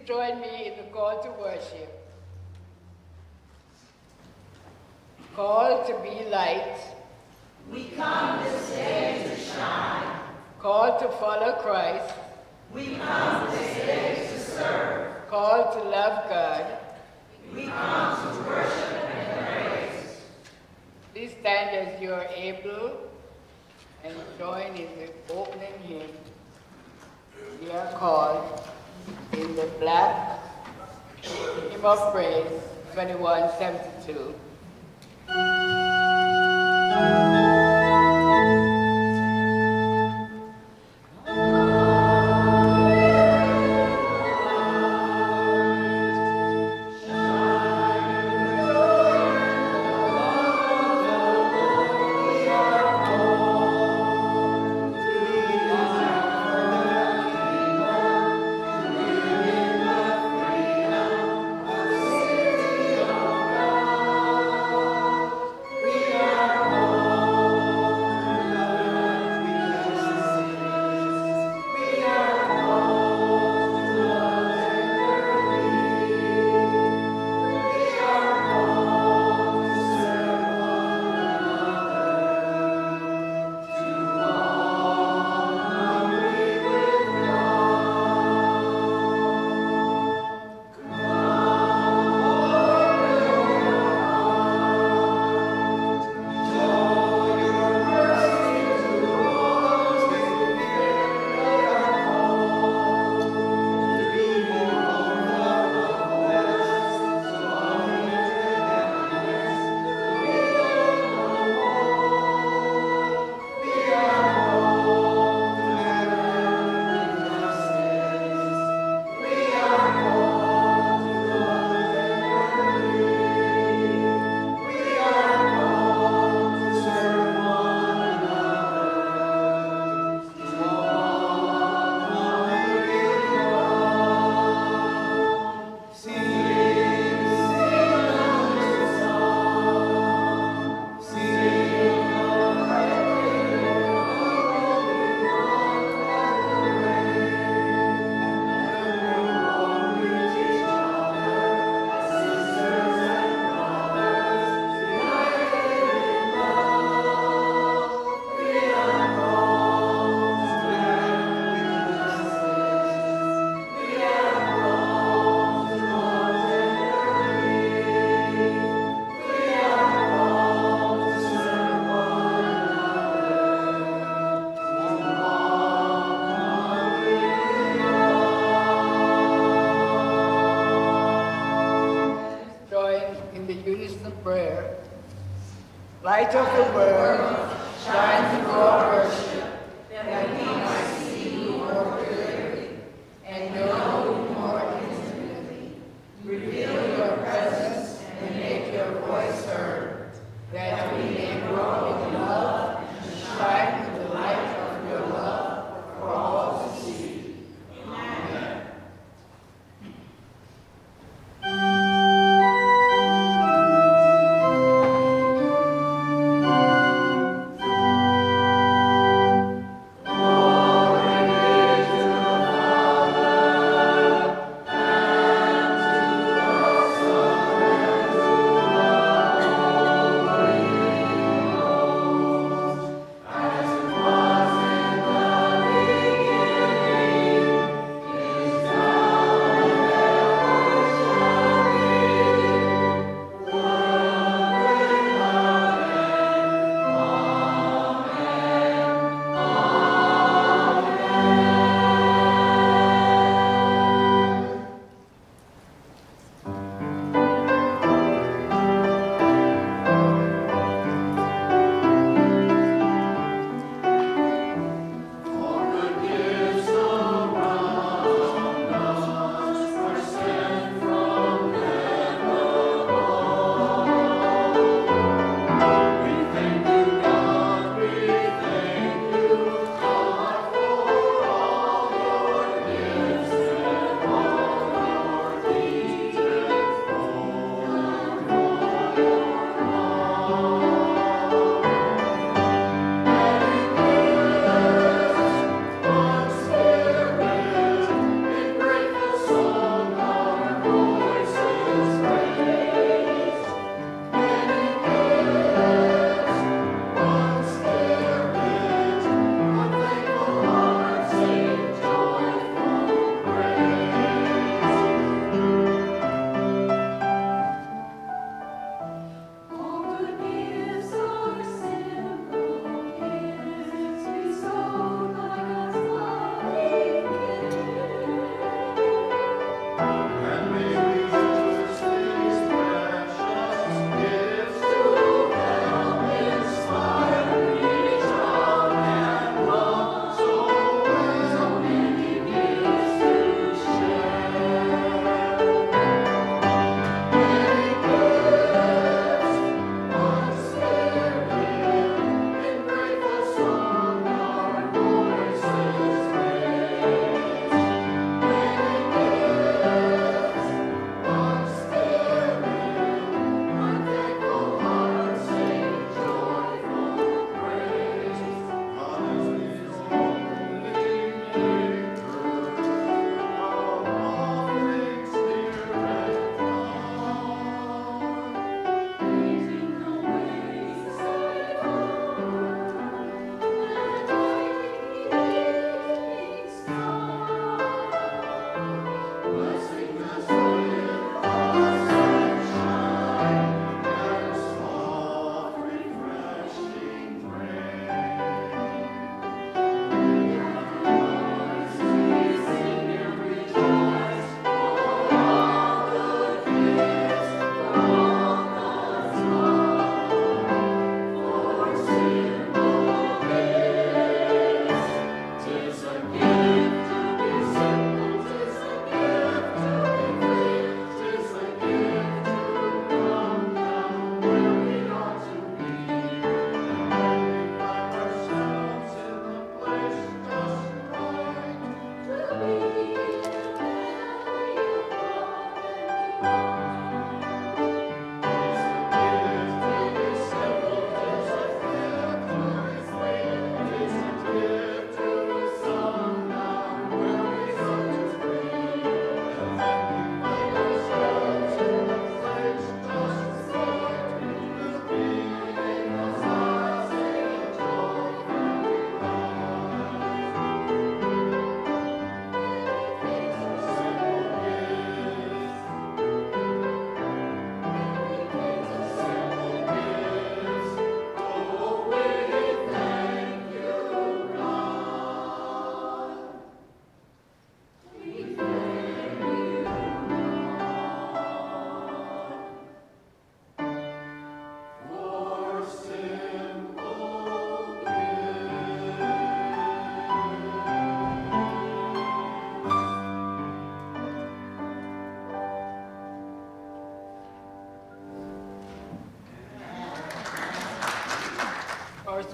join me in the call to worship. Called to be light. We come this day to shine. Called to follow Christ. We come this day to serve. Called to love God. We come to worship and praise. Please stand as you are able and join in the opening hymn. We are called in the black hymn of praise 2172. Light of the world, shine through our worship, that we might see you more clearly and know you more intimately. Reveal your presence and make your voice heard, that we may grow in love and shine with the light of your love for all to see. Amen.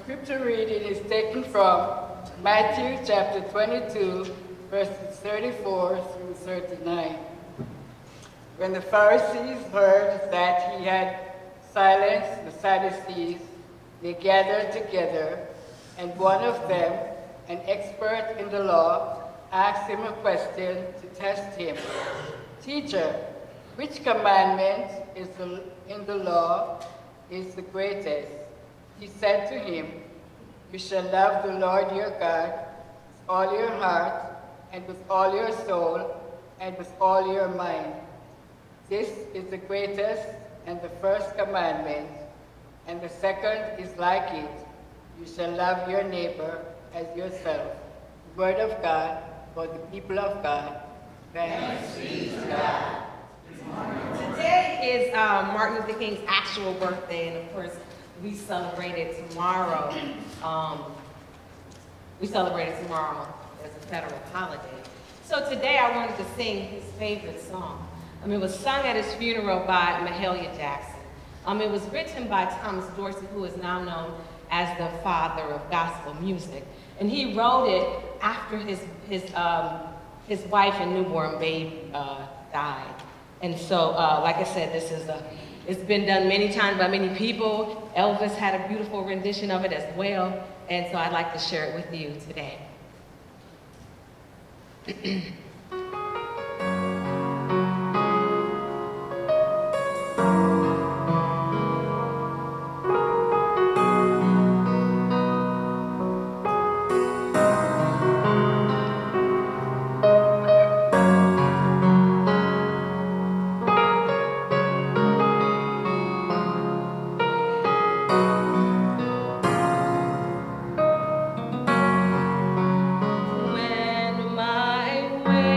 Scripture reading is taken from Matthew chapter 22, verses 34 through 39. When the Pharisees heard that he had silenced the Sadducees, they gathered together, and one of them, an expert in the law, asked him a question to test him. Teacher, which commandment in the law is the greatest? He said to him, you shall love the Lord your God with all your heart, and with all your soul, and with all your mind. This is the greatest and the first commandment, and the second is like it. You shall love your neighbor as yourself. The word of God for the people of God. Thanks be to God. Today is Martin Luther King's actual birthday, and of course, we celebrate it tomorrow. We celebrate it tomorrow as a federal holiday. So today I wanted to sing his favorite song. It was sung at his funeral by Mahalia Jackson. It was written by Thomas Dorsey, who is now known as the father of gospel music. And he wrote it after his wife and newborn babe died. And so, like I said, it's been done many times by many people. Elvis had a beautiful rendition of it as well. And so I'd like to share it with you today. When my way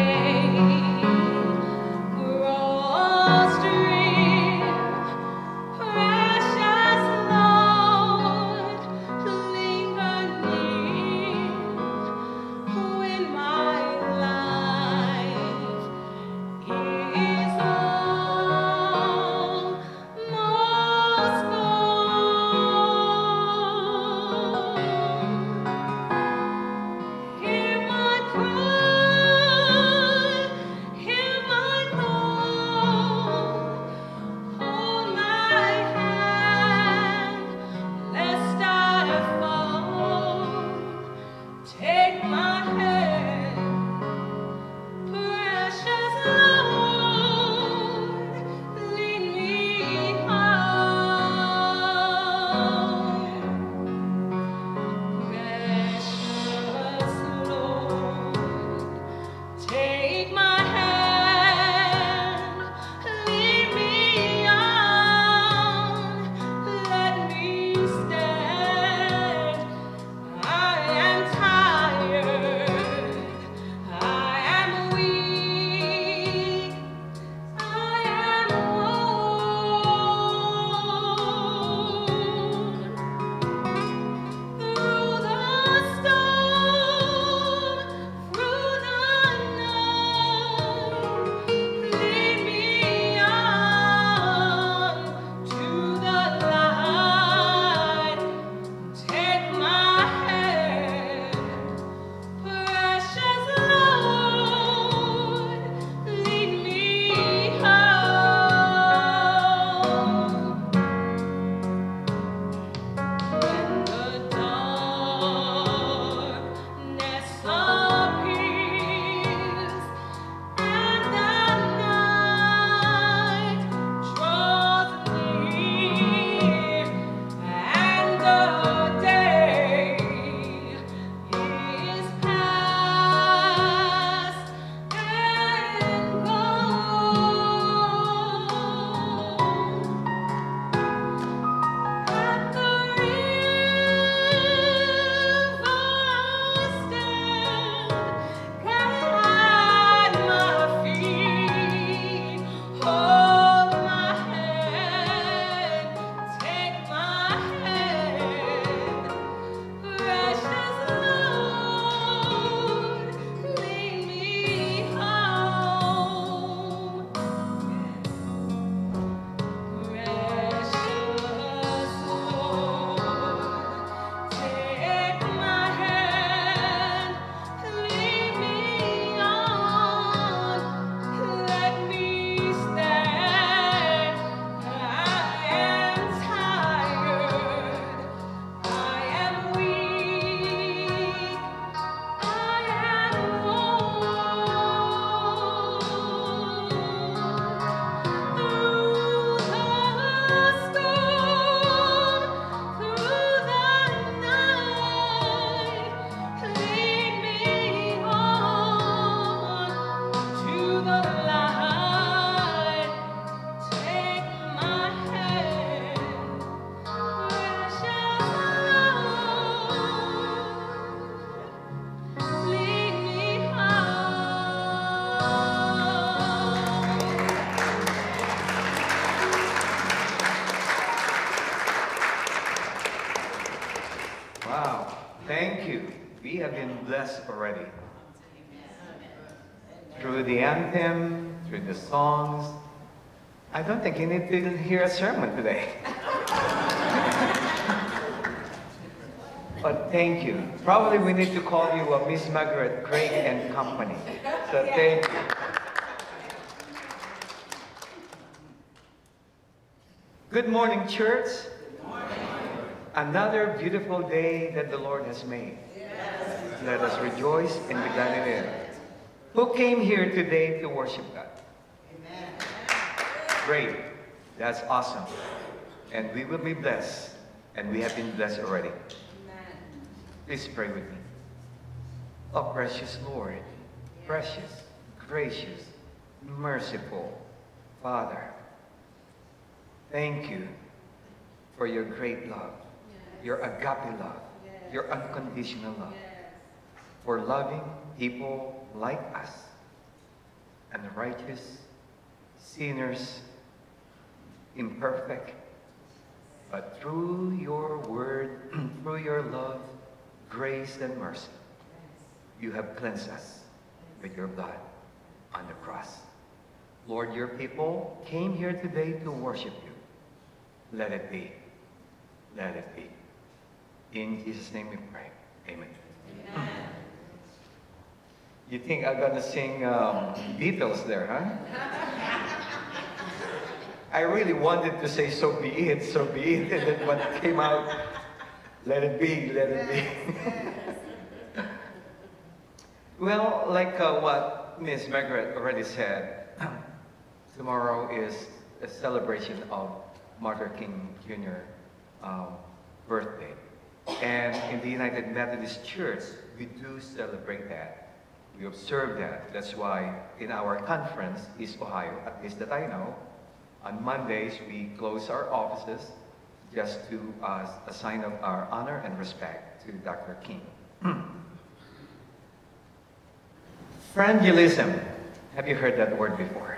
anthem, through the songs. I don't think you need to hear a sermon today. But thank you. Probably we need to call you a Miss Margaret Craig and Company. So thank you. Good morning, church. Good morning. Another beautiful day that the Lord has made. Yes. Let us rejoice and be glad in it. Who came here today to worship God? Amen. Great. That's awesome. And we will be blessed. And we have been blessed already. Amen. Please pray with me. Oh, precious Lord, precious, gracious, merciful Father, thank you for your great love, your agape love, your unconditional love, for loving people like us, unrighteous, sinners, imperfect, but through your word, through your love, grace, and mercy, you have cleansed us with your blood on the cross. Lord, your people came here today to worship you. Let it be. Let it be. In Jesus' name we pray. Amen. Amen. You think I'm going to sing Beatles there, huh? I really wanted to say, so be it, and then when it came out, let it be, let it be. Well, like what Miss Margaret already said, tomorrow is a celebration of Martin King Jr. Birthday. And in the United Methodist Church, we do celebrate that. We observe that. That's why in our conference, East Ohio, at least that I know, on Mondays, we close our offices just to a sign of our honor and respect to Dr. King. Frangelism. Have you heard that word before?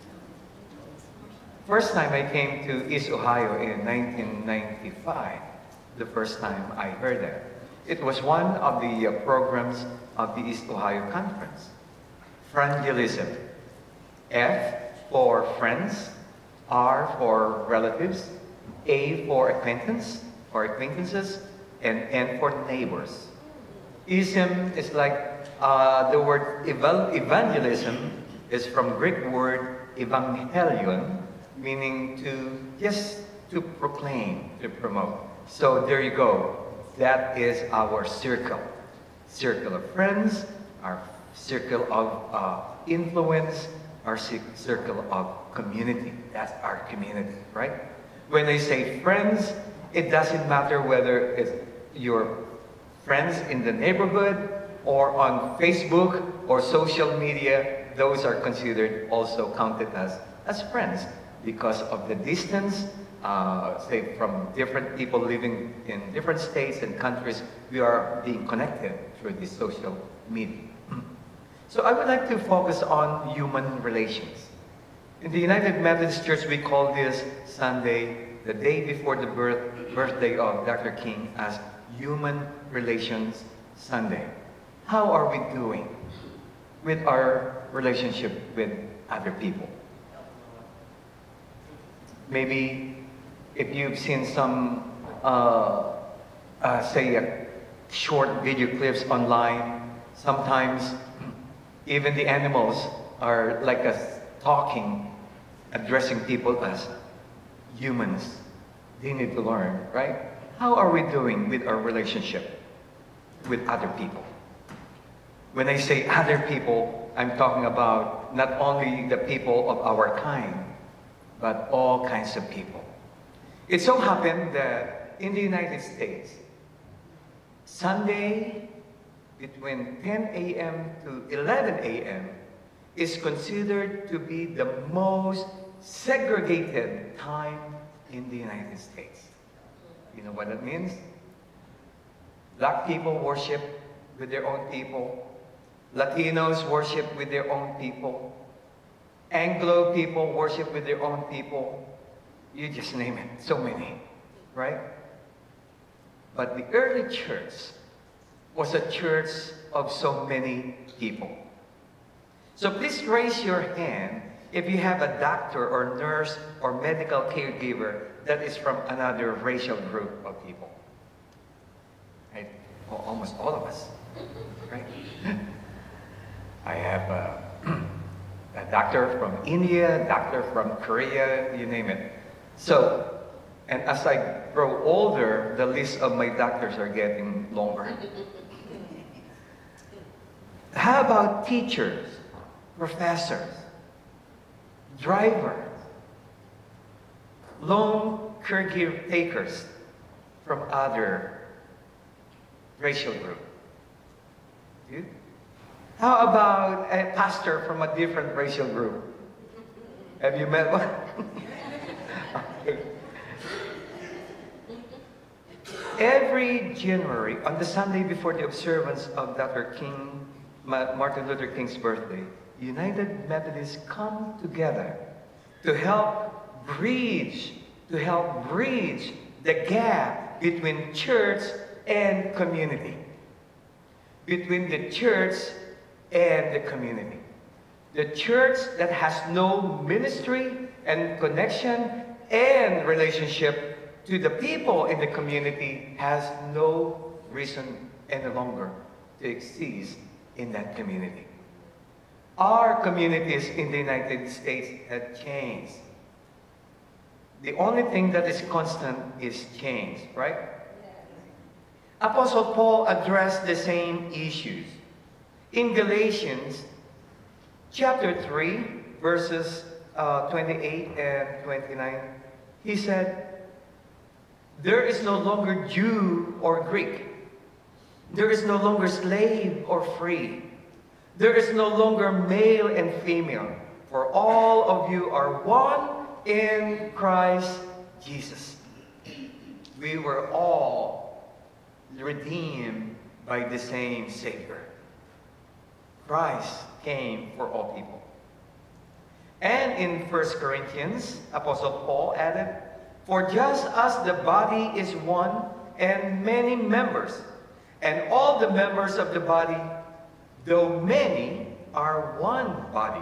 First time I came to East Ohio in 1995, the first time I heard that. It was one of the programs of the East Ohio Conference. Frangelism. F for friends, R for relatives, A for acquaintance or acquaintances, and N for neighbors. Ism is like the word evangelism is from Greek word evangelion, meaning to proclaim, to promote. So there you go. That is our circle. Circle of friends, our circle of influence, our circle of community. That's our community, right? When I say friends, it doesn't matter whether it's your friends in the neighborhood or on Facebook or social media. Those are considered also counted as friends because of the distance, say from different people living in different states and countries, we are being connected through this social media. So I would like to focus on human relations. In the United Methodist Church, we call this Sunday, the day before the birthday of Dr. King, as Human Relations Sunday. How are we doing with our relationship with other people? Maybe if you've seen some, say, short video clips online, sometimes even the animals are like us talking, addressing people as humans. They need to learn, right? How are we doing with our relationship with other people? When I say other people, I'm talking about not only the people of our kind, but all kinds of people. It so happened that in the United States, Sunday between 10 a.m. to 11 a.m. is considered to be the most segregated time in the United States. You know what that means? Black people worship with their own people. Latinos worship with their own people. Anglo people worship with their own people. You just name it, so many, right? But the early church was a church of so many people. So please raise your hand if you have a doctor or nurse or medical caregiver that is from another racial group of people. Right? Almost all of us. Right? I have a doctor from India, a doctor from Korea, you name it. So, and as I grow older, the list of my doctors are getting longer. How about teachers, professors, drivers, lone caretakers from other racial group? Good. How about a pastor from a different racial group? Have you met one? Okay. Every January, on the Sunday before the observance of Martin Luther King's birthday, United Methodists come together to help bridge the gap between church and community. Between the church and the community. The church that has no ministry and connection and relationship to the people in the community has no reason any longer to exist in that community. Our communities in the United States have changed. The only thing that is constant is change, right? Apostle Paul addressed the same issues. In Galatians chapter 3, verses 28 and 29, he said, "There is no longer Jew or Greek. There is no longer slave or free. There is no longer male and female, for all of you are one in Christ Jesus." We were all redeemed by the same Savior. Christ came for all people. And in 1 Corinthians, Apostle Paul added, "For just as the body is one and many members, and all the members of the body, though many, are one body,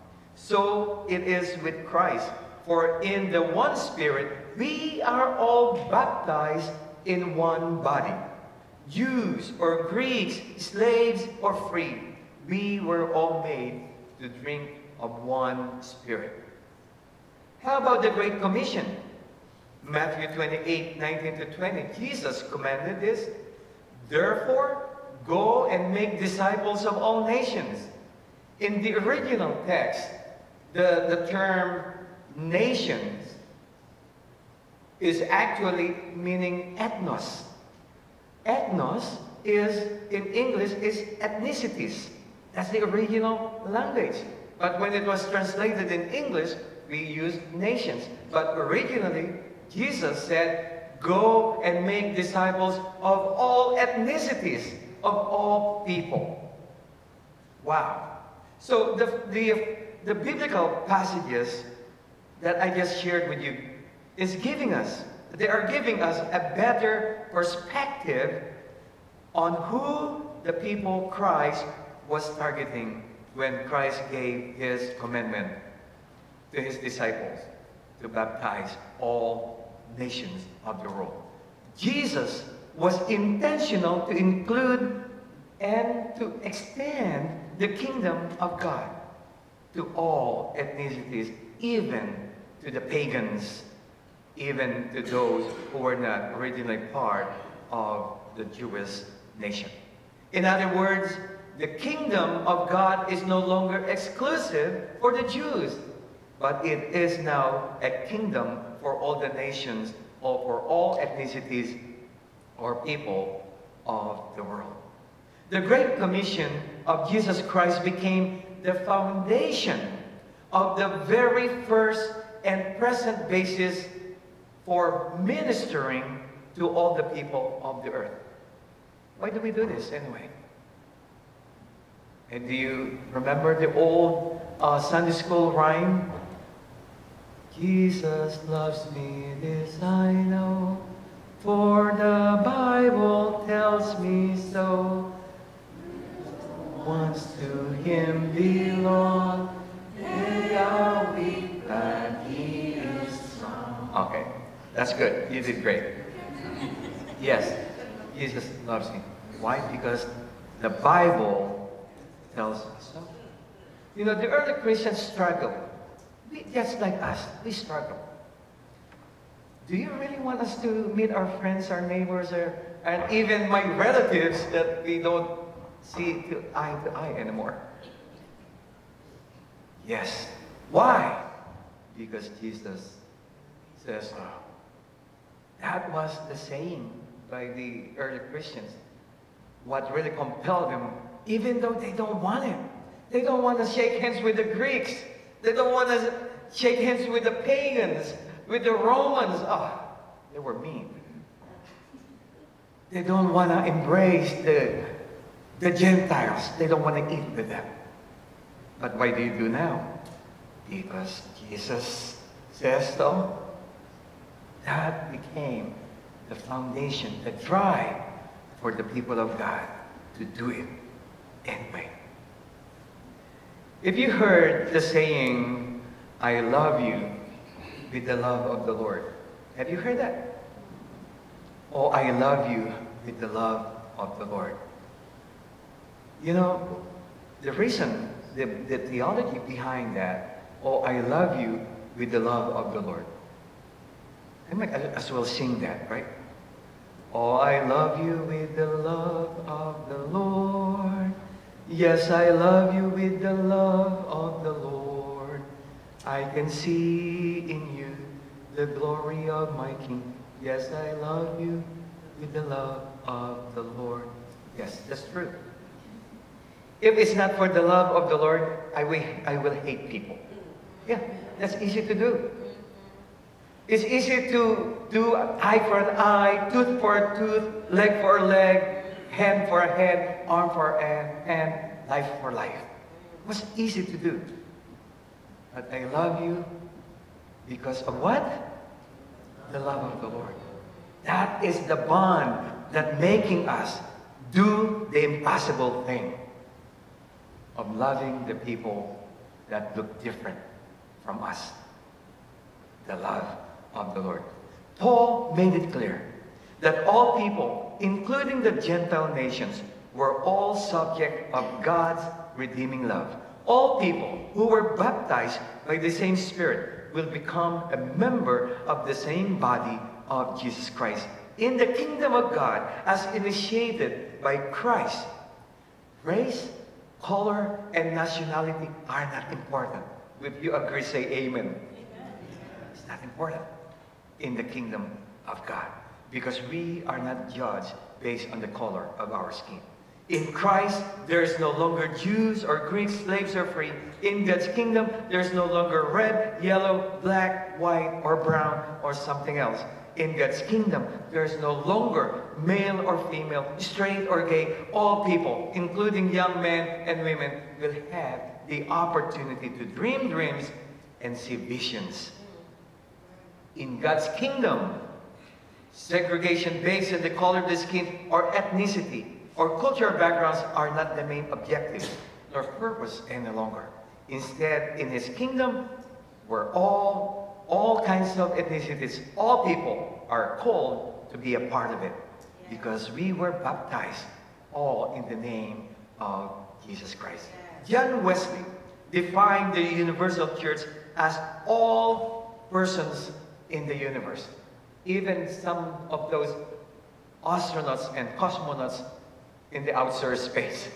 so it is with Christ. For in the one Spirit we are all baptized in one body. Jews or Greeks, slaves or free, we were all made to drink of one Spirit." How about the Great Commission? Matthew 28, 19 to 20, Jesus commanded this, "Therefore, go and make disciples of all nations." In the original text, the term nations is actually meaning ethnos. Ethnos is, in English, is ethnicities. That's the original language. But when it was translated in English, we used nations. But originally, Jesus said, "Go and make disciples of all ethnicities, of all people." Wow. So the biblical passages that I just shared with you they are giving us a better perspective on who the people Christ was targeting when Christ gave his commandment to his disciples to baptize all nations of the world. Jesus was intentional to include and to extend the kingdom of God to all ethnicities, even to the pagans, even to those who were not originally part of the Jewish nation. In other words, the kingdom of God is no longer exclusive for the Jews, but it is now a kingdom for all the nations, or for all ethnicities or people of the world. The Great Commission of Jesus Christ became the foundation of the very first and present basis for ministering to all the people of the earth. Why do we do this anyway? And do you remember the old Sunday school rhyme? Jesus loves me, this I know, for the Bible tells me so. ones to Him belong. They are weak, but He is strong. Okay, that's good. You did great. Yes, Jesus loves you. Why? Because the Bible tells us so. You know, the early Christians struggled. Just like us, we struggle. Do you really want us to meet our friends, our neighbors, and even my relatives that we don't see eye to eye anymore? Yes. Why? Because Jesus says so. That was the saying by the early Christians. What really compelled them, even though they don't want it. They don't want to shake hands with the Greeks. They don't want to shake hands with the pagans, with the Romans. Oh, they were mean. They don't want to embrace the Gentiles. They don't want to eat with them. But why do you do now? Because Jesus says so. That became the foundation, the drive for the people of God to do it anyway. If you heard the saying, I love you with the love of the Lord, have you heard that? Oh, I love you with the love of the Lord. You know, the reason, the theology behind that, oh, I love you with the love of the Lord. I might as well sing that, right? Oh, I love you with the love of the Lord. Yes, I love you with the love of the Lord. I can see in you the glory of my King. Yes, I love you with the love of the Lord. Yes, that's true. If it's not for the love of the Lord, I will hate people. Yeah, that's easy to do. It's easy to do eye for an eye, tooth for a tooth, leg for a leg, hand for a head, arm for a hand, life for life. It was easy to do. But I love you because of what? The love of the Lord. That is the bond that making us do the impossible thing of loving the people that look different from us. The love of the Lord. Paul made it clear that all people, including the Gentile nations, were all subject of God's redeeming love. All people who were baptized by the same Spirit will become a member of the same body of Jesus Christ in the kingdom of God as initiated by Christ. Race, color, and nationality are not important. If you agree, say amen. It's not important in the kingdom of God because we are not judged based on the color of our skin. In Christ, there is no longer Jews or Greeks, slaves or free. In God's kingdom, there is no longer red, yellow, black, white, or brown, or something else. In God's kingdom, there is no longer male or female, straight or gay. All people, including young men and women, will have the opportunity to dream dreams and see visions. In God's kingdom, segregation based on the color of the skin or ethnicity or cultural backgrounds are not the main objectives nor purpose any longer. Instead, in His kingdom, where all kinds of ethnicities, all people are called to be a part of it because we were baptized all in the name of Jesus Christ. John Wesley defined the universal church as all persons in the universe. Even some of those astronauts and cosmonauts in the outer space.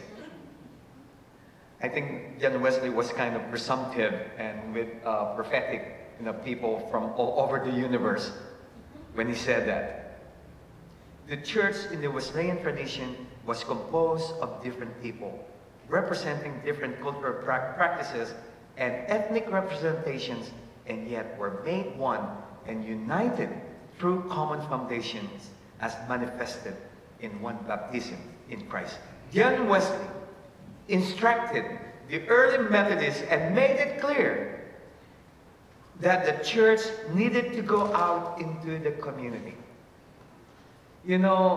I think John Wesley was kind of presumptive and with prophetic, people from all over the universe when he said that. The church in the Wesleyan tradition was composed of different people, representing different cultural practices and ethnic representations, and yet were made one and united through common foundations as manifested in one baptism in Christ. John Wesley instructed the early Methodists and made it clear that the church needed to go out into the community.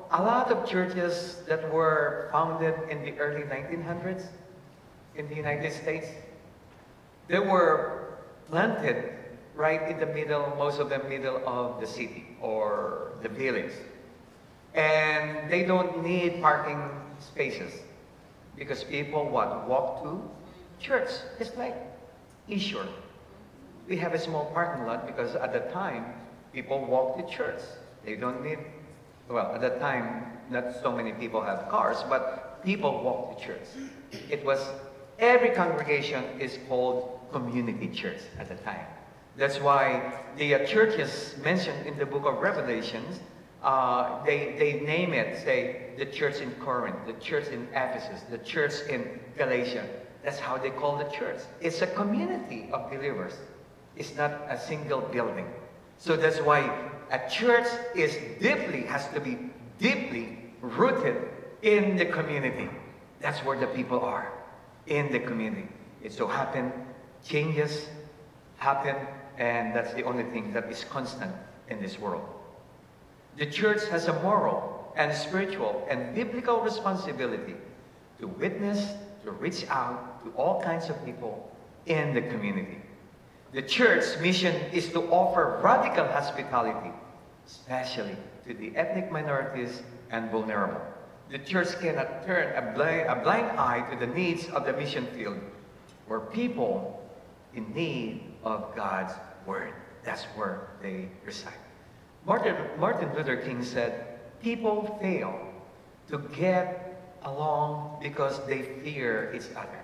a lot of churches that were founded in the early 1900s in the United States, they were planted right in the middle, most of them middle of the city or the village. And they don't need parking spaces because people walk to church, just like Eastshore. We have a small parking lot because at the time, people walk to church. They don't need, well, at the time, not so many people have cars, but people walk to church. It was, every congregation is called community church at the time. That's why the churches mentioned in the book of Revelations, they name it, say, the church in Corinth, the church in Ephesus, the church in Galatia. That's how they call the church. It's a community of believers. It's not a single building. So that's why a church has to be deeply rooted in the community. That's where the people are, in the community. It so happens, changes happen, and that's the only thing that is constant in this world. The church has a moral and spiritual and biblical responsibility to witness, to reach out to all kinds of people in the community. The church's mission is to offer radical hospitality, especially to the ethnic minorities and vulnerable. The church cannot turn a blind eye to the needs of the mission field, where people in need of God's word. That's where they reside. Martin Luther King said, people fail to get along because they fear each other.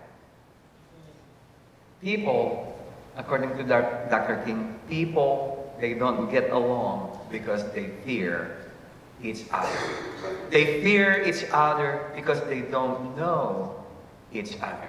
People, according to Dr. King, people, they don't get along because they fear each other. They fear each other because they don't know each other.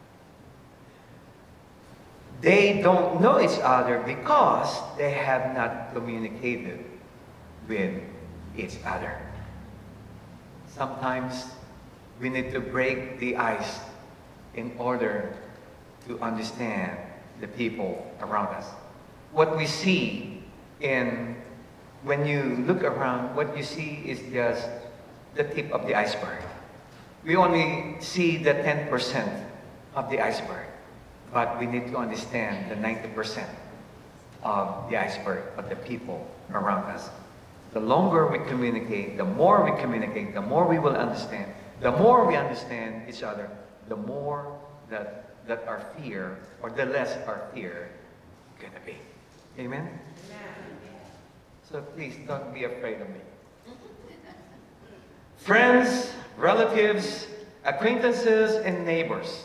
They don't know each other because they have not communicated with each other. Sometimes we need to break the ice in order to understand the people around us. What we see when you look around, what you see is just the tip of the iceberg. We only see the 10% of the iceberg, but we need to understand the 90% of the iceberg of the people around us. The longer we communicate, the more we communicate, the more we will understand. The more we understand each other, the more that our fear, or the less our fear gonna be. Amen? So please don't be afraid of me. Friends, relatives, acquaintances, and neighbors.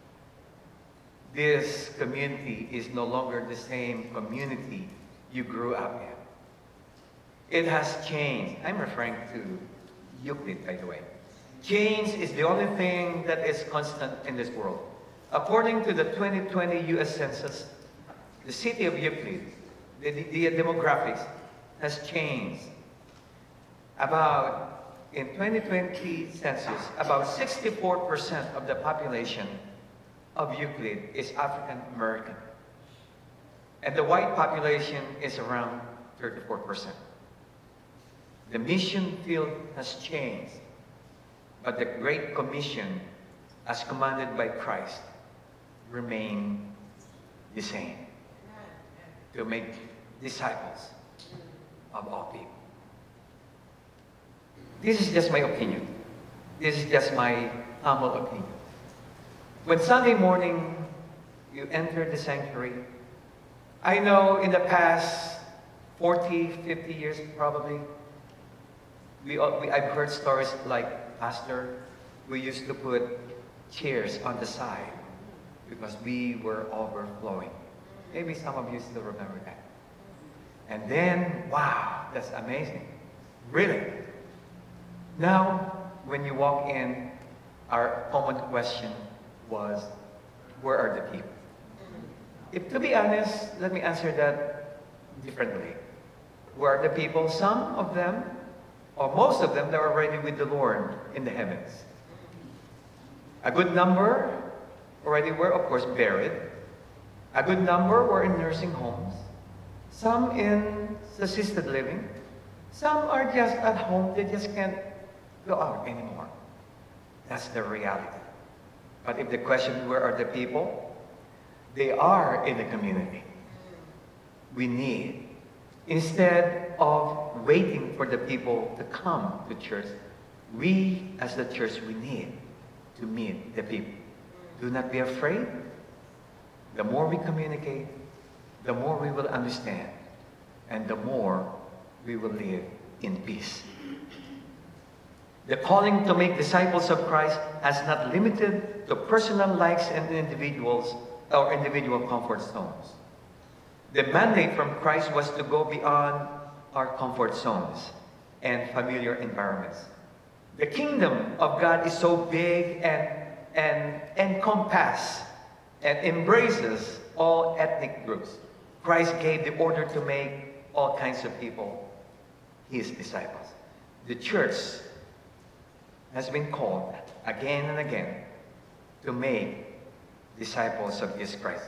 This community is no longer the same community you grew up in. It has changed. I'm referring to Euclid, by the way. Change is the only thing that is constant in this world. According to the 2020 U.S. Census, the city of Euclid, the demographics has changed. In 2020 census, about 64% of the population of Euclid is African American. And the white population is around 34%. The mission field has changed, but the Great Commission, as commanded by Christ, remain the same. To make disciples of all people. This is just my opinion. This is just my humble opinion. When Sunday morning you enter the sanctuary, I know in the past 40, 50 years probably, I've heard stories like, Pastor, we used to put chairs on the side because we were overflowing. Maybe some of you still remember that. And then, wow, that's amazing. Really? Now, when you walk in, our common question was, where are the people? To be honest, let me answer that differently. Where are the people? Some of them, or most of them, they're already with the Lord in the heavens. A good number already were, of course, buried. A good number were in nursing homes. Some in assisted living. Some are just at home. They just can't go out anymore. That's the reality. But if the question, where are the people? They are in the community. We need, instead of waiting for the people to come to church, we as the church, we need to meet the people. Do not be afraid. The more we communicate, the more we will understand, and the more we will live in peace. The calling to make disciples of Christ has not limited to personal likes and individuals or individual comfort zones. The mandate from Christ was to go beyond our comfort zones and familiar environments. The kingdom of God is so big and encompasses and embraces all ethnic groups. Christ gave the order to make all kinds of people his disciples. The church has been called again and again to make disciples of Jesus Christ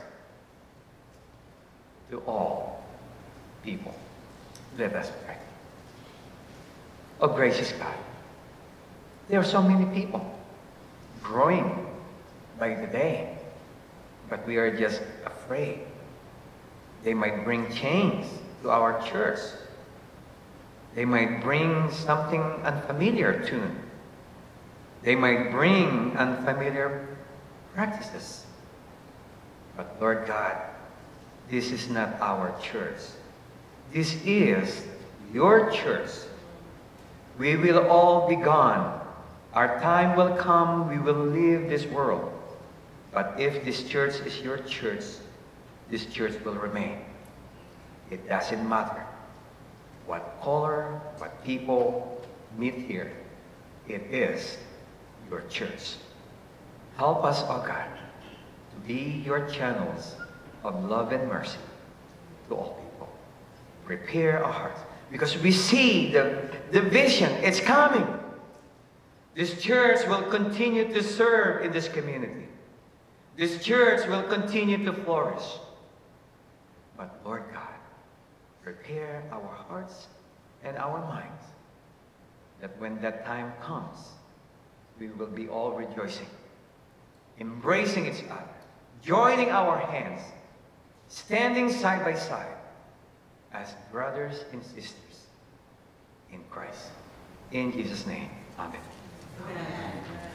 to all people. Let us pray. Oh, gracious God, there are so many people growing by the day, but we are just afraid. They might bring change to our church. They might bring something unfamiliar to them. They might bring unfamiliar practices. But Lord God, this is not our church. This is your church. We will all be gone. Our time will come. We will leave this world. But if this church is your church, this church will remain. It doesn't matter what color, what people meet here. It is your church. Help us, oh God, to be your channels of love and mercy to all people. Prepare our hearts, because we see the vision. It's coming. This church will continue to serve in this community. This church will continue to flourish. But Lord God, prepare our hearts and our minds that when that time comes, we will be all rejoicing, embracing each other, joining our hands, standing side by side as brothers and sisters in Christ. In Jesus' name, amen. Amen.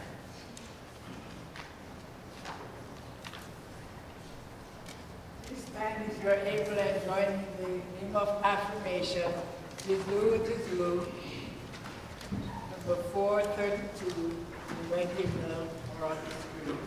This time, if you're able to join in the hymn of affirmation, Jesu, Jesu, number 432, the red hymnal or on the screen.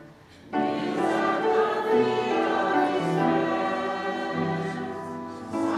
Thank you.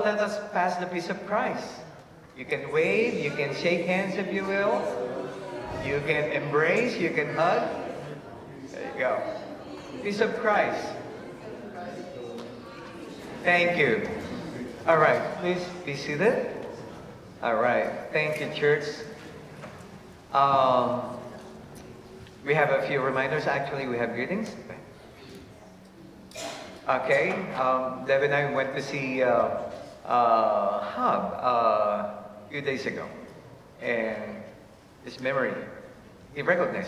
let us pass the peace of Christ. You can wave, you can shake hands if you will. You can embrace, you can hug. There you go. Peace of Christ. Thank you. All right, please be seated. All right, thank you, church. We have a few reminders. Actually, we have greetings. Okay, Deb and I went to see Hub a few days ago, and his memory, he recognizes.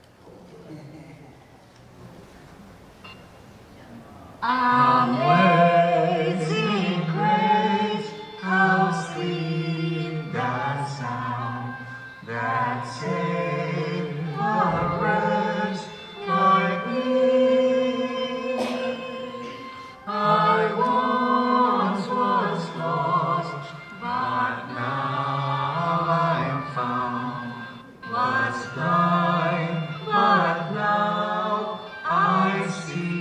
Amazing grace, how sweet the sound that saved a wretch like me. I once was lost, but now I'm found. Was blind, but now I see.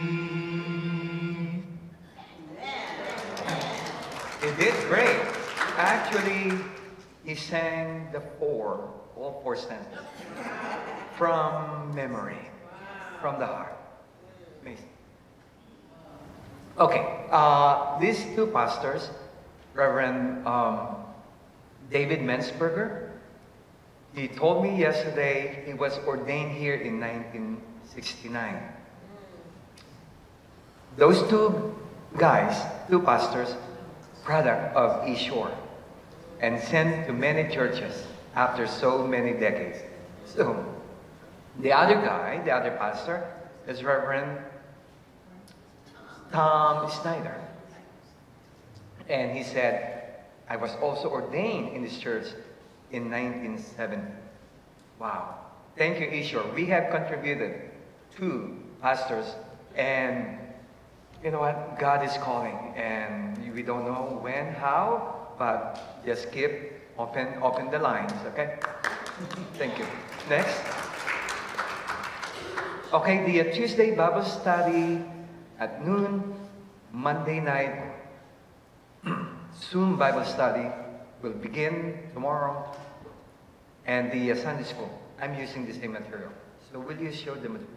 He did great. Actually, he sang all four stanzas from memory, from the heart. Amazing. Okay, these two pastors, Reverend David Mensberger, he told me yesterday he was ordained here in 1969. Those two guys, two pastors, product of East Shore, and sent to many churches after so many decades. So, the other guy, the other pastor, is Reverend Tom Snyder. And he said, I was also ordained in this church in 1970. Wow. Thank you, Ishor. We have contributed 2 pastors, and you know what? God is calling, and we don't know when, how, but just keep open the lines, okay? Thank you. Next. Okay, the Tuesday Bible study at noon, Monday night, Zoom Bible study will begin tomorrow, and the Sunday school. I'm using the same material. So will you show the material?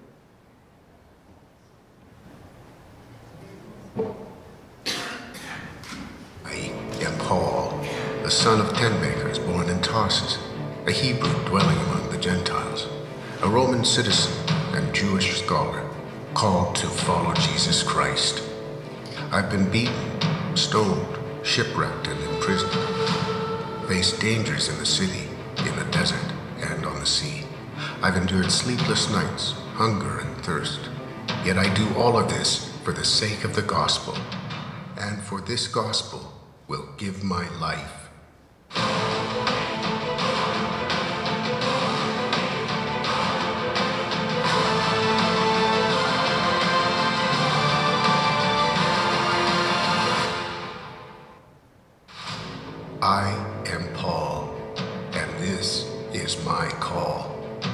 I am Paul, the son of tent makers born in Tarsus, a Hebrew dwelling among the Gentiles, a Roman citizen and Jewish scholar, called to follow Jesus Christ. I've been beaten, stoned, shipwrecked, and imprisoned, faced dangers in the city, in the desert, and on the sea. I've endured sleepless nights, hunger, and thirst. Yet I do all of this for the sake of the gospel, and for this gospel will give my life. I am Paul, and this is my call.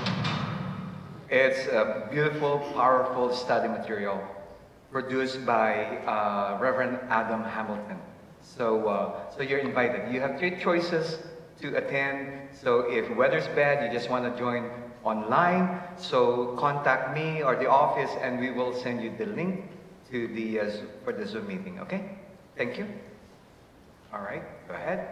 It's a beautiful, powerful study material produced by Reverend Adam Hamilton. So you're invited. You have 3 choices to attend. So if weather's bad, you just want to join online, so contact me or the office, and we will send you the link to the for the Zoom meeting. Okay? Thank you. All right, go ahead.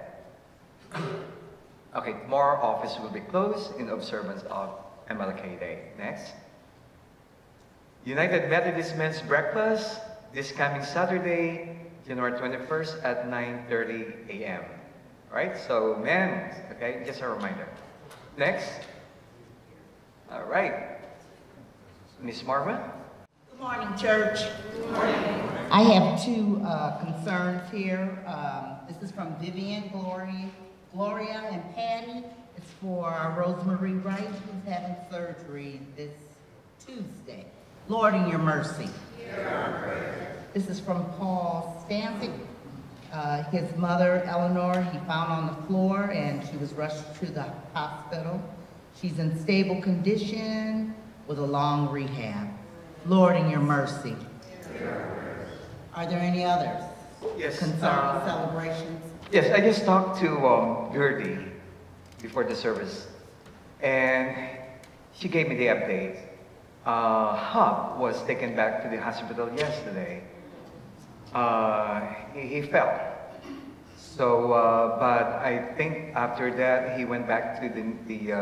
Okay, tomorrow office will be closed in observance of MLK Day. Next. United Methodist Men's Breakfast this coming Saturday, January 21st at 9:30 a.m. All right, so men, okay, just a reminder. Next. All right. Miss Marva. Good morning, church. Good morning. I have 2 concerns here. This is from Vivian, Gloria, and Patty. It's for Rosemary Wright, who's having surgery this Tuesday. Lord, in your mercy. This is from Paul Stanzik. His mother, Eleanor, he found on the floor, and she was rushed to the hospital. She's in stable condition with a long rehab. Lord, in your mercy. Are there any others? Yes. concerning celebrations? Yes, I just talked to Gertie before the service, and she gave me the update. Hub was taken back to the hospital yesterday. He fell. So, but I think after that he went back to the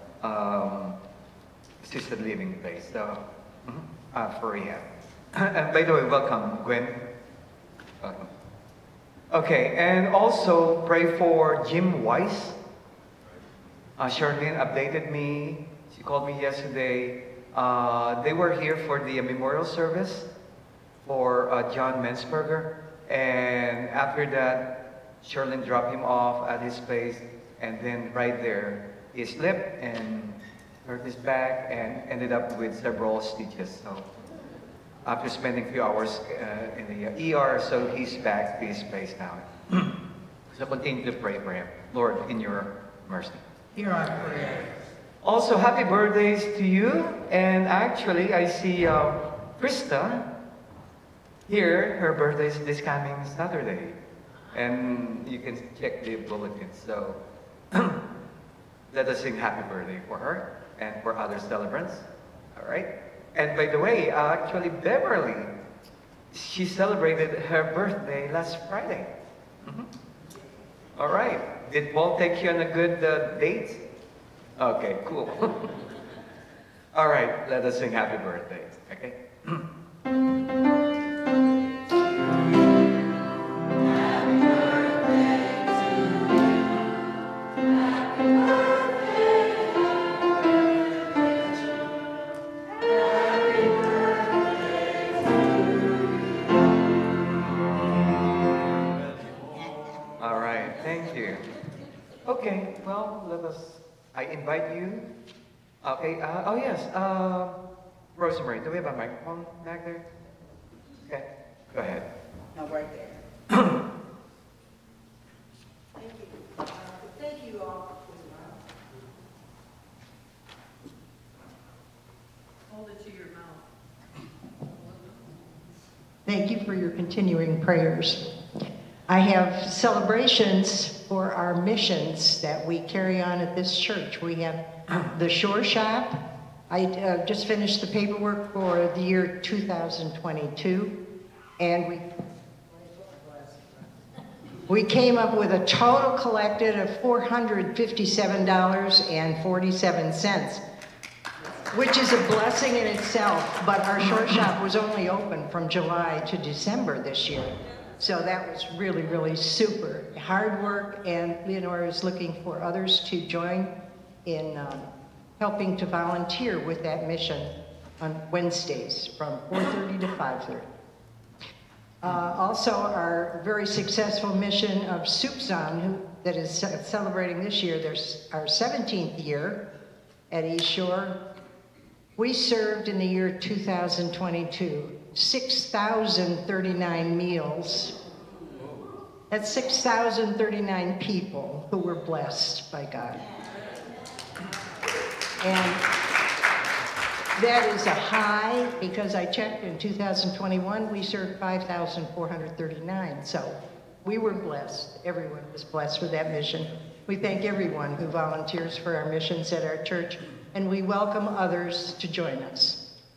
assisted living place. So, for rehab. And by the way, welcome, Gwen. Welcome. Okay, and also pray for Jim Weiss. Charlene updated me. She called me yesterday. They were here for the memorial service for John Mensberger. And after that, Charlene dropped him off at his place. And then right there, he slipped and hurt his back and ended up with several stitches. So after spending a few hours in the ER, so he's back to his place now. So continue to pray for him. Lord, in your mercy. Hear our prayer. Also, happy birthdays to you. And actually, I see Krista here. Her birthday is this coming Saturday. And you can check the bulletin. So let us sing happy birthday for her and for other celebrants. All right? And by the way, actually, Beverly, she celebrated her birthday last Friday. All right. Did Paul take you on a good date? Okay, cool. All right, let us sing happy birthday, okay? All right, thank you. Okay, well, I invite you. Okay, oh yes, Rosemary, do we have a microphone back there? Okay, go ahead. No, right there. Thank you. Thank you all. Hold it to your mouth. Thank you for your continuing prayers. I have celebrations for our missions that we carry on at this church. We have the Shore Shop. I just finished the paperwork for the year 2022, and we came up with a total collected of $457.47, which is a blessing in itself, but our Shore Shop was only open from July to December this year. So that was really, really super. Hard work, and Leonora is looking for others to join in helping to volunteer with that mission on Wednesdays from 4:30 to 5:30. Also, our very successful mission of Soups On, that is celebrating this year, our 17th year at East Shore. We served in the year 2022 6,039 meals. That's 6,039 people who were blessed by God. And that is a high, because I checked in 2021, we served 5,439. So we were blessed. Everyone was blessed for that mission. We thank everyone who volunteers for our missions at our church, and we welcome others to join us.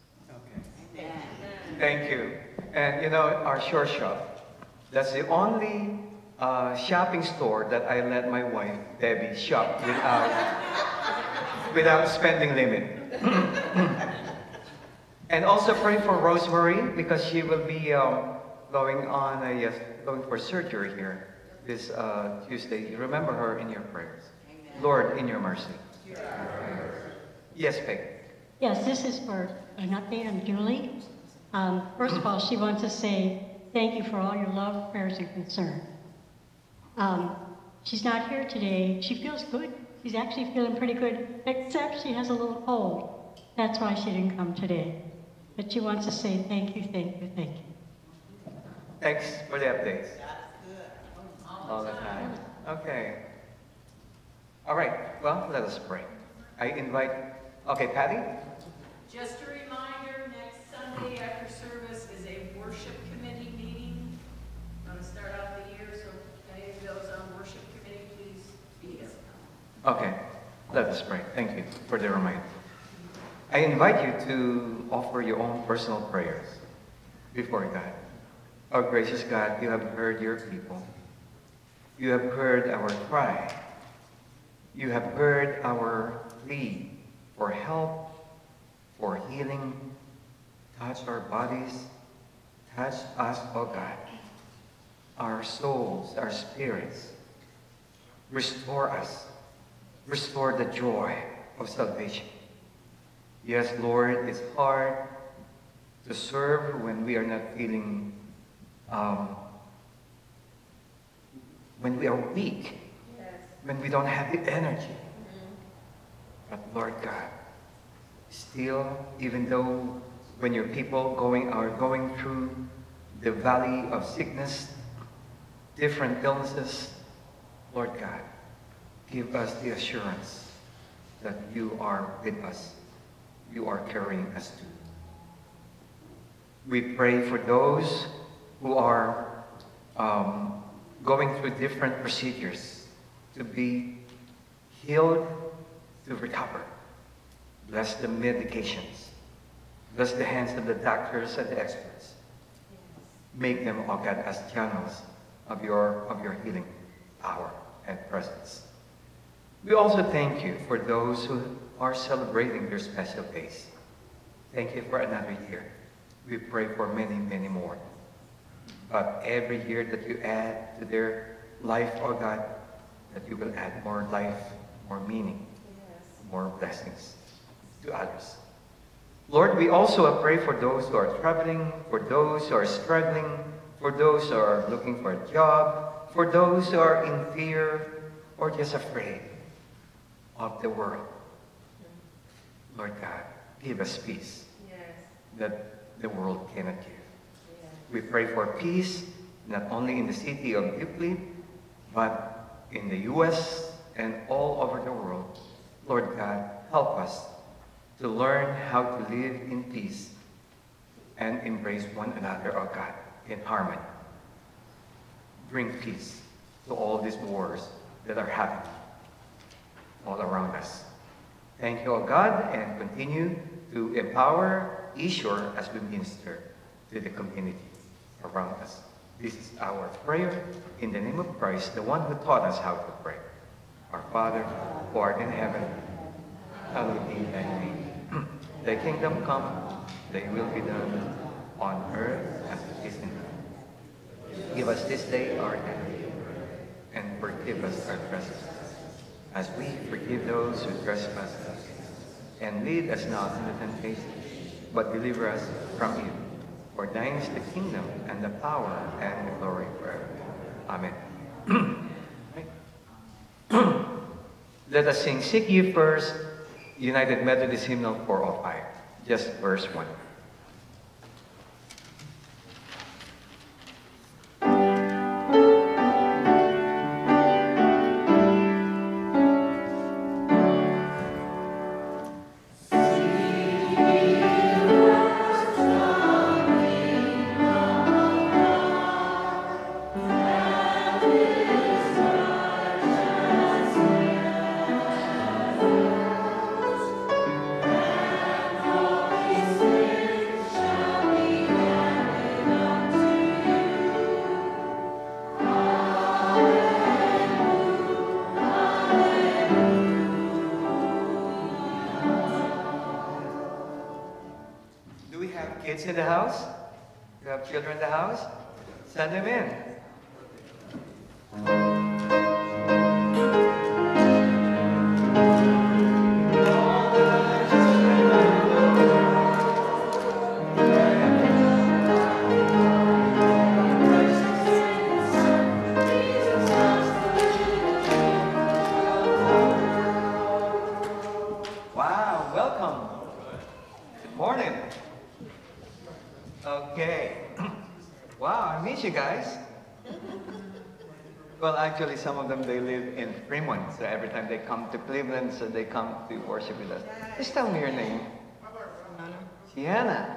Thank you. And you know, our Shore Shop, that's the only shopping store that I let my wife, Debbie, shop without spending limit. And also pray for Rosemary, because she will be going for surgery here this Tuesday. Remember her in your prayers. Amen. Lord, in your mercy. Yes, Peg. Yes, this is for an update on Julie. First of all, she wants to say thank you for all your love, prayers, and concern. She's not here today. She feels good. She's actually feeling pretty good, except she has a little cold. That's why she didn't come today. But she wants to say thank you, thank you, thank you. Thanks for the updates. All the time. Okay. All right. Well, let us pray. I invite. Okay, Patty. Just a reminder, next Sunday after service is a worship committee meeting. Going to start Okay, let us pray. Thank you for the reminder. I invite you to offer your own personal prayers before God. Our gracious God, you have heard your people. You have heard our cry. You have heard our plea for help, for healing. Touch our bodies. Touch us, oh God. Our souls, our spirits. Restore us. Restore the joy of salvation. Yes, Lord, it's hard to serve when we are not feeling, when we are weak, when we don't have the energy. But Lord God, still, even though when your people are going through the valley of sickness, different illnesses, Lord God, give us the assurance that you are with us. You are carrying us too. We pray for those who are going through different procedures to be healed, to recover. Bless the medications. Bless the hands of the doctors and the experts. Make them, oh God, as channels of your healing power and presence. We also thank you for those who are celebrating their special days. Thank you for another year. We pray for many, many more. But every year that you add to their life, oh God, that you will add more life, more meaning, more blessings to others. Lord, we also pray for those who are traveling, for those who are struggling, for those who are looking for a job, for those who are in fear or just afraid of the world. Lord God, give us peace that the world cannot give. We pray for peace, not only in the city of Euclid, but in the U.S. and all over the world. Lord God, help us to learn how to live in peace and embrace one another, oh God, in harmony. Bring peace to all these wars that are happening all around us. Thank you, oh God, and continue to empower Ishur as we minister to the community around us. This is our prayer in the name of Christ, the one who taught us how to pray. Our Father, who art in heaven, hallowed be thy name. Thy kingdom come, thy will be done on earth as it is in heaven. Give us this day our daily bread, and forgive us our trespasses, as we forgive those who trespass us. And lead us not into temptation, but deliver us from evil. For thine is the kingdom, and the power, and the glory forever. Amen. Let us sing Seek Ye First, United Methodist Hymnal 405, just verse 1. Kids in the house? You have children in the house? Send them in. Wow, welcome. Good morning. Okay. Wow, I miss you guys. Well, actually, some of them, they live in Fremont, so every time they come to Cleveland, so they come to worship with us. Just tell me your name. Sienna.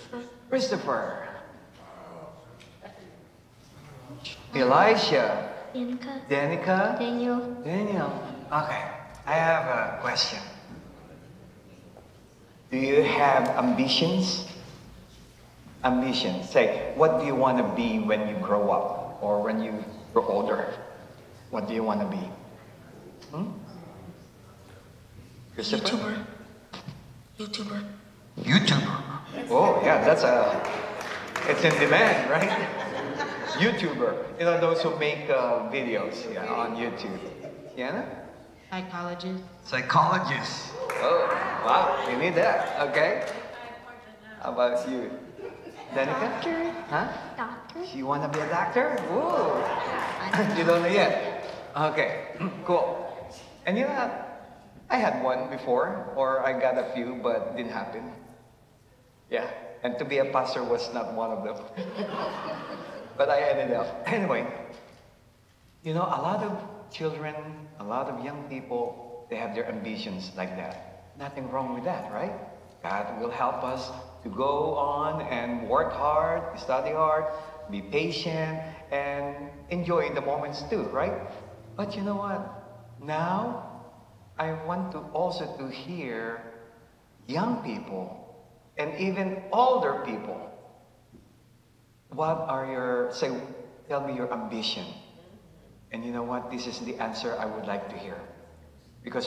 Christopher. Elisha. Danica? Daniel. Daniel. Okay, I have a question. Do you have ambitions? Ambitions. Say, what do you want to be when you grow up or when you grow older? What do you want to be? Christopher? YouTuber. YouTuber. Oh, yeah, it's in demand, right? YouTuber. You know, those who make videos on YouTube. Yeah? Psychologist. Psychologist. Oh, wow, we need that. Okay. How about you? Danica? Huh? Doctor. You want to be a doctor? Whoa. You don't know yet? Okay, cool. And you know, I had one before, or I got a few, but didn't happen. Yeah, and to be a pastor was not one of them. But I ended up. Anyway, you know, a lot of children, a lot of young people, they have their ambitions like that. Nothing wrong with that, right? God will help us to go on and work hard, study hard, be patient, and enjoy the moments too, right? But you know what? Now, I want to also to hear young people and even older people. What are your, tell me your ambition. And you know what? This is the answer I would like to hear. Because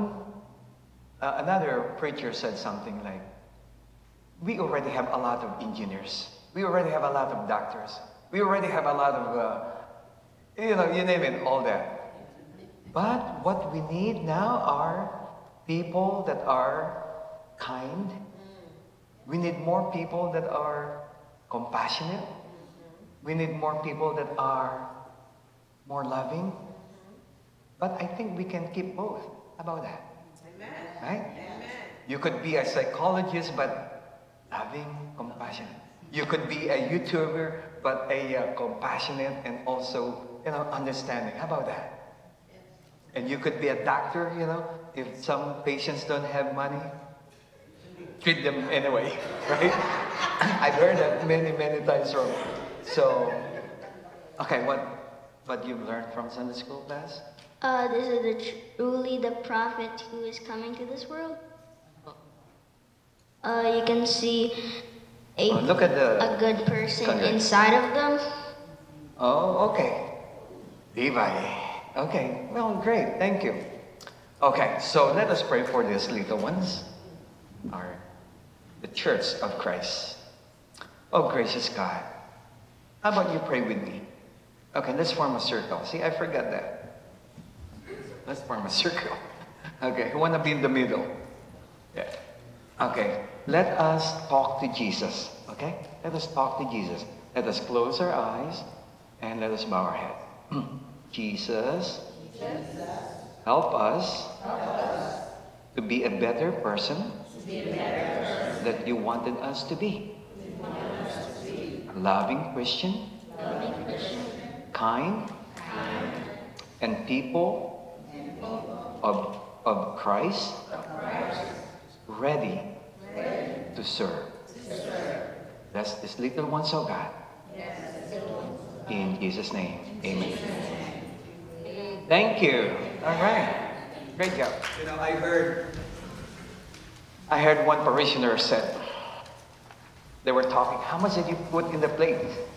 another preacher said something like, we already have a lot of engineers. We already have a lot of doctors. We already have a lot of, you know, you name it, all that. But what we need now are people that are kind. We need more people that are compassionate. We need more people that are more loving. But I think we can keep both. How about that? Amen. Right? Amen. You could be a psychologist, but loving, compassionate. You could be a YouTuber, but a compassionate and also, you know, understanding. How about that? And you could be a doctor, you know, if some patients don't have money, treat them anyway, right? I've heard that many, many times from. So, okay, what you've learned from Sunday school class? This is truly the prophet who is coming to this world. You can see Look at a good person inside of them. Oh, okay. Levi. Okay, well, great, thank you. Okay, so let us pray for these little ones, the Church of Christ. Oh, gracious God. How about you pray with me? Okay, let's form a circle. See, I forgot that. Let's form a circle. Okay, who want to be in the middle? Yeah. Okay, let us talk to Jesus. Okay, let us talk to Jesus. Let us close our eyes and let us bow our head. Jesus, help us to be a better person that you wanted us to be. A loving Christian, kind, and people of Christ, ready to serve. Bless these little ones, oh God. In Jesus' name, amen. Thank you. All right. Great job. You know, I heard one parishioner said, they were talking, how much did you put in the plate?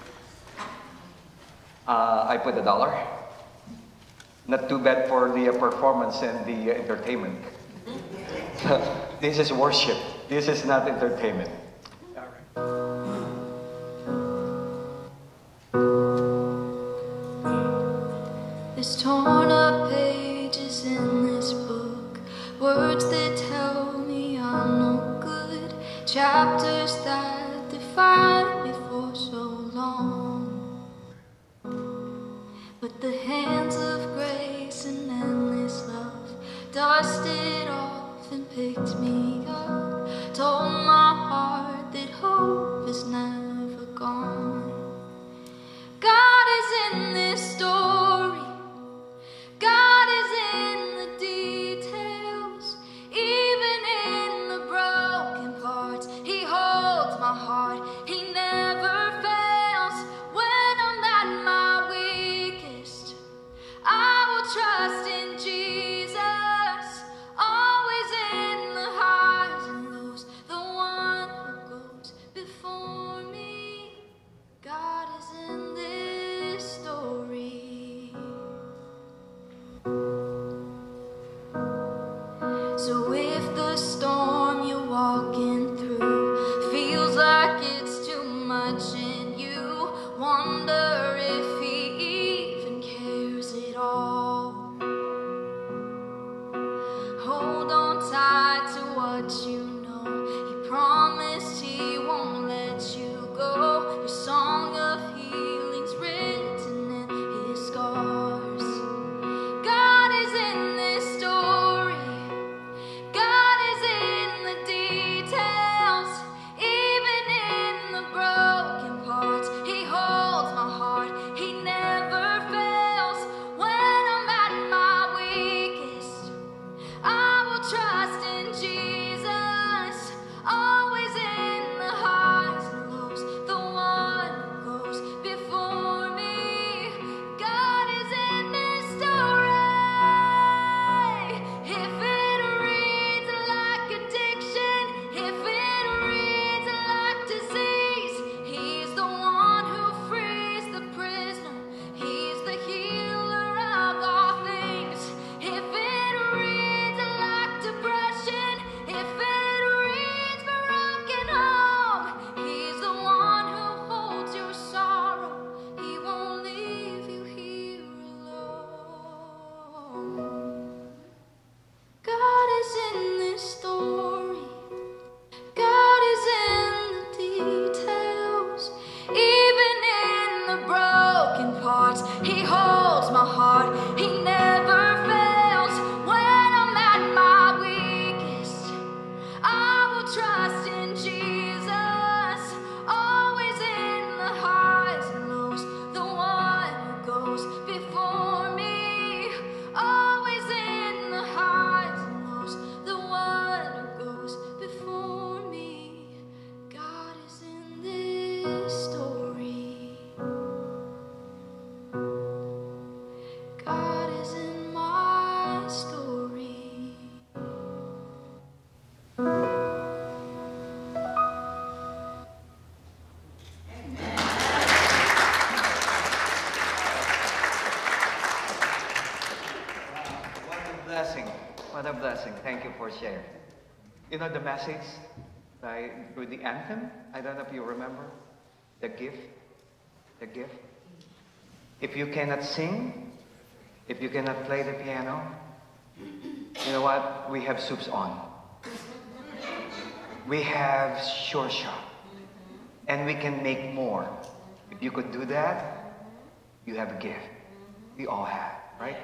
I put $1. Not too bad for the performance and the entertainment. This is worship. This is not entertainment. There's torn up pages in this book, words that tell me I'm no good, chapters that define me for so long. But the hands of grace and endless love dusted off and picked me up, told my heart that hope is never gone. God is in this story. God is in the details, even in the broken parts. He holds my heart. He never fails when I'm at my weakest. my heart. He never fails when I'm at my weakest. I will trust in Jesus, always in the highs and lows, the one who goes before me. Always in the highs and lows, the one who goes before me. God is in this story. God is in my story. What a blessing. What a blessing. Thank you for sharing. You know the message through the anthem? I don't know if you remember. The gift. The gift. If you cannot sing, if you cannot play the piano, you know what? We have soups on. We have sure shot. And we can make more. If you could do that, you have a gift. We all have, right?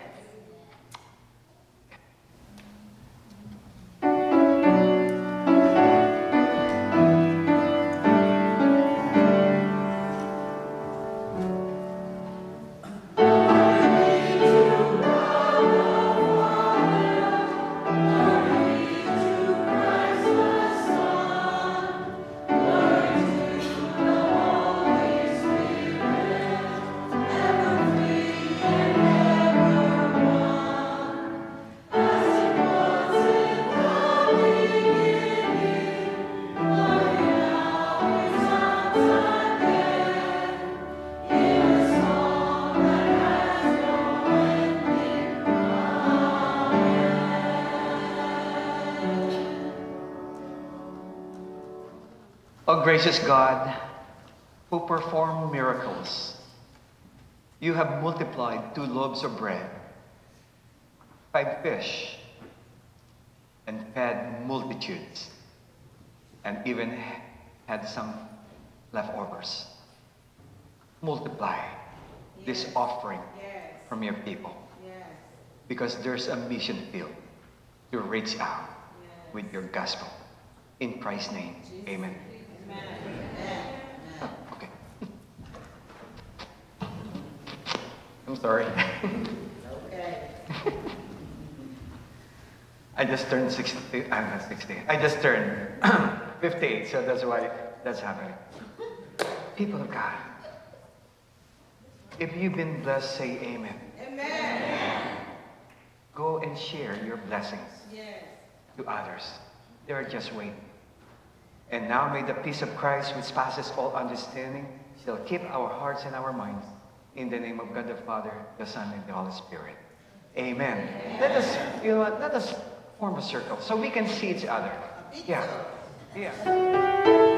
Oh, gracious God, who perform miracles, you have multiplied 2 loaves of bread, 5 fish, and fed multitudes, and even had some leftovers. Multiply this offering from your people, because there's a mission field to reach out with your gospel. In Christ's name, amen. Oh, okay. I'm sorry. Okay. I just turned 60. I'm not 60. I just turned 58, so that's why that's happening. People of God, if you've been blessed, say amen. Amen. Go and share your blessings to others. They're just waiting. And now may the peace of Christ, which passes all understanding, shall keep our hearts and our minds. In the name of God the Father, the Son, and the Holy Spirit. Amen. Let us, you know what, let us form a circle so we can see each other. Yeah. Yeah.